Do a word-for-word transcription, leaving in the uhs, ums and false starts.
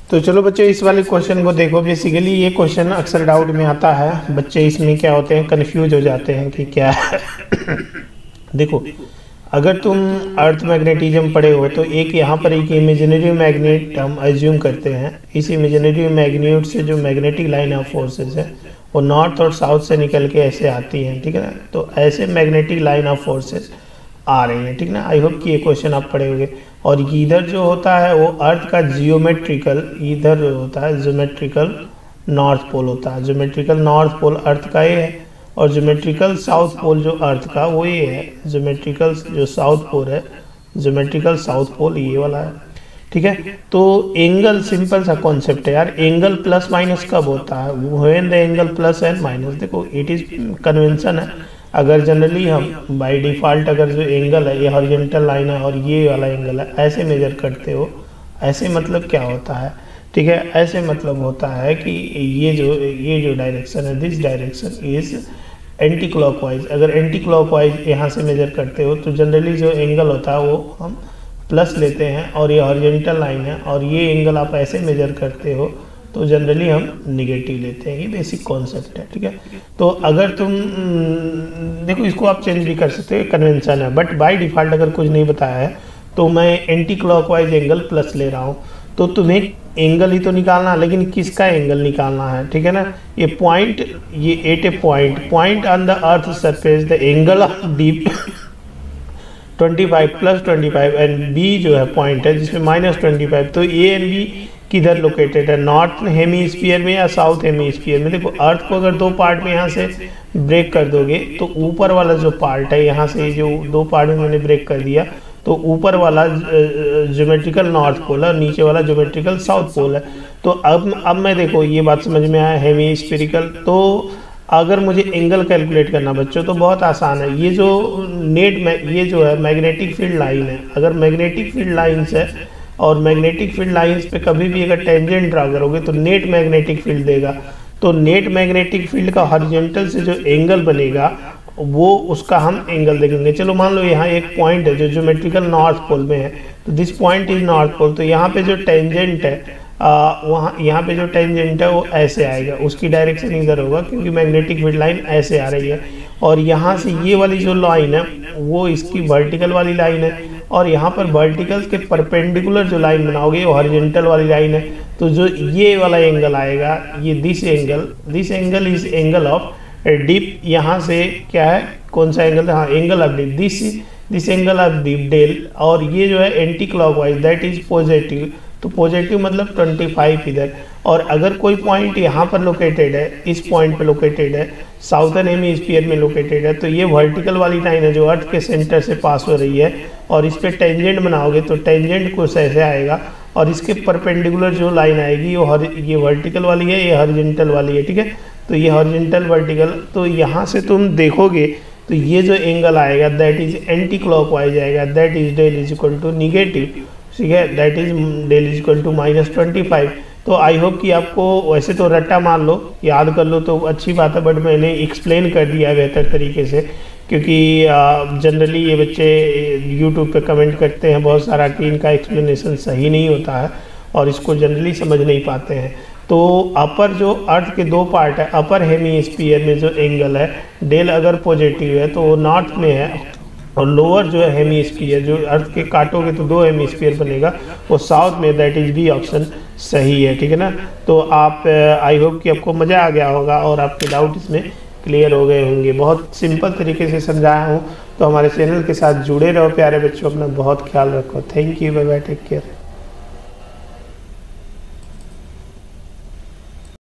तो चलो बच्चे इस वाले क्वेश्चन को देखो। बेसिकली ये क्वेश्चन अक्सर डाउट में आता है, बच्चे इसमें क्या होते हैं, कंफ्यूज हो जाते हैं कि क्या है। देखो, अगर तुम अर्थ मैग्नेटिज्म पढ़े हो तो एक यहाँ पर एक इमेजिनरी मैग्नेट हम एज्यूम करते हैं। इस इमेजिनरी मैग्नेट से जो मैग्नेटिक लाइन ऑफ फोर्सेस है वो नॉर्थ और साउथ से निकल के ऐसे आती हैं, ठीक है ना। तो ऐसे मैग्नेटिक लाइन ऑफ फोर्सेस आ रही हैं, ठीक ना। आई होप कि ये क्वेश्चन आप पढ़े होंगे। और इधर जो होता है वो अर्थ का जियोमेट्रिकल, इधर होता है ज्योमेट्रिकल नॉर्थ पोल होता है। ज्योमेट्रिकल नॉर्थ पोल अर्थ का ये है और ज्योमेट्रिकल साउथ पोल जो अर्थ का वो ये है। ज्योमेट्रिकल जो साउथ पोल है, ज्योमेट्रिकल साउथ पोल ये वाला है, ठीक है। तो एंगल सिंपल सा कॉन्सेप्ट है यार। एंगल प्लस माइनस कब होता है, when the angle plus and minus. देखो इट इज कन्वेंशन है। अगर जनरली हम बाय डिफ़ॉल्ट अगर जो एंगल है ये हॉरिजॉन्टल लाइन है और ये वाला एंगल है, ऐसे मेजर करते हो। ऐसे मतलब क्या होता है, ठीक है, ऐसे मतलब होता है कि ये जो ये जो डायरेक्शन है, this direction is anti clockwise. अगर एंटी क्लॉकवाइज यहाँ से मेजर करते हो तो जनरली जो एंगल होता है वो हम प्लस लेते हैं और ये हॉरिजॉन्टल लाइन है और ये एंगल आप ऐसे मेजर करते हो तो जनरली हम निगेटिव लेते हैं। ये बेसिक कॉन्सेप्ट है, ठीक है। तो अगर तुम देखो इसको आप चेंज भी कर सकते हो, कन्वेंशन है, बट बाय डिफ़ॉल्ट अगर कुछ नहीं बताया है तो मैं एंटी क्लॉकवाइज एंगल प्लस ले रहा हूँ। तो तुम्हें एंगल ही तो निकालना है, लेकिन किसका एंगल निकालना है, ठीक है ना। ये पॉइंट, ये at a point point on the earth surface the angle of dip twenty five plus twenty five and b जो है पॉइंट है जिसमें माइनस ट्वेंटी फाइव। तो ए एंड बी किधर लोकेटेड है, नॉर्थ हेमीस्फीयर में या साउथ हेमीस्फीयर में। देखो अर्थ को अगर दो पार्ट में यहाँ से ब्रेक कर दोगे तो ऊपर वाला जो पार्ट है, यहाँ से जो दो पार्ट में मैंने ब्रेक कर दिया तो ऊपर वाला ज्योमेट्रिकल नॉर्थ पोल है, नीचे वाला ज्योमेट्रिकल साउथ पोल है। तो अब अब मैं देखो ये बात समझ में आया, हेमीस्फेरिकल। तो अगर मुझे एंगल कैलकुलेट करना बच्चों तो बहुत आसान है। ये जो नेट में ये जो है मैग्नेटिक फील्ड लाइन है, अगर मैग्नेटिक फील्ड लाइन्स है और मैग्नेटिक फील्ड लाइंस पे कभी भी अगर टेंजेंट ड्रा करोगे तो नेट मैग्नेटिक फील्ड देगा। तो नेट मैग्नेटिक फील्ड का हॉरिजॉन्टल से जो एंगल बनेगा वो उसका हम एंगल देखेंगे। चलो मान लो यहाँ एक पॉइंट है जो ज्योमेट्रिकल नॉर्थ पोल में है, तो this point is north pole. तो यहाँ पे जो टेंजेंट है आ, वहाँ यहाँ पे जो टेंजेंट है वो ऐसे आएगा, उसकी डायरेक्शन इधर होगा क्योंकि मैग्नेटिक फील्ड लाइन ऐसे आ रही है। और यहाँ से ये वाली जो लाइन है वो इसकी वर्टिकल वाली लाइन है और यहाँ पर वर्टिकल के परपेंडिकुलर जो लाइन बनाओगे वो हॉरिजॉन्टल वाली लाइन है। तो जो ये वाला एंगल आएगा, ये this angle, this angle is angle of dip. यहाँ से क्या है, कौन सा एंगल, हाँ angle of dip, this this angle of dip del. और ये जो है anti clockwise, that is positive. तो पॉजिटिव मतलब ट्वेंटी फाइव इधर। और अगर कोई पॉइंट यहाँ पर लोकेटेड है, इस पॉइंट पे लोकेटेड है, साउथर्न हेमीस्फीयर में लोकेटेड है, तो ये वर्टिकल वाली लाइन है जो अर्थ के सेंटर से पास हो रही है और इस पे टेंजेंट बनाओगे तो टेंजेंट कुछ ऐसे आएगा और इसके परपेंडिकुलर जो लाइन आएगी वो ये वर्टिकल वाली है, ये हॉरिजॉन्टल वाली है, ठीक है। तो ये हॉरिजॉन्टल वर्टिकल, तो यहाँ से तुम देखोगे तो ये जो एंगल आएगा दैट इज एंटी क्लॉकवाइज आएगा, that is del is equal to negative, ठीक है, that is del is equal to minus twenty five. तो आई होप कि आपको वैसे तो रट्टा मार लो, याद कर लो तो अच्छी बात है, बट मैंने एक्सप्लेन कर दिया है बेहतर तरीके से क्योंकि जनरली ये बच्चे यूट्यूब पे कमेंट करते हैं बहुत सारा कि इनका एक्सप्लेनेशन सही नहीं होता है और इसको जनरली समझ नहीं पाते हैं। तो अपर जो अर्थ के दो पार्ट है, अपर हेमीस्फीयर में जो एंगल है डेल अगर पॉजिटिव है तो वो नॉर्थ में है और लोअर जो है हेमीस्फीयर, जो अर्थ के काटोगे तो दो हेमीस्फीयर बनेगा, वो साउथ में, दैट इज बी ऑप्शन सही है, ठीक है ना। तो आप आई होप कि आपको मज़ा आ गया होगा और आपके डाउट इसमें क्लियर हो गए होंगे। बहुत सिंपल तरीके से समझाया हूँ। तो हमारे चैनल के साथ जुड़े रहो प्यारे बच्चों, अपना बहुत ख्याल रखो। Thank you, bye bye, take care.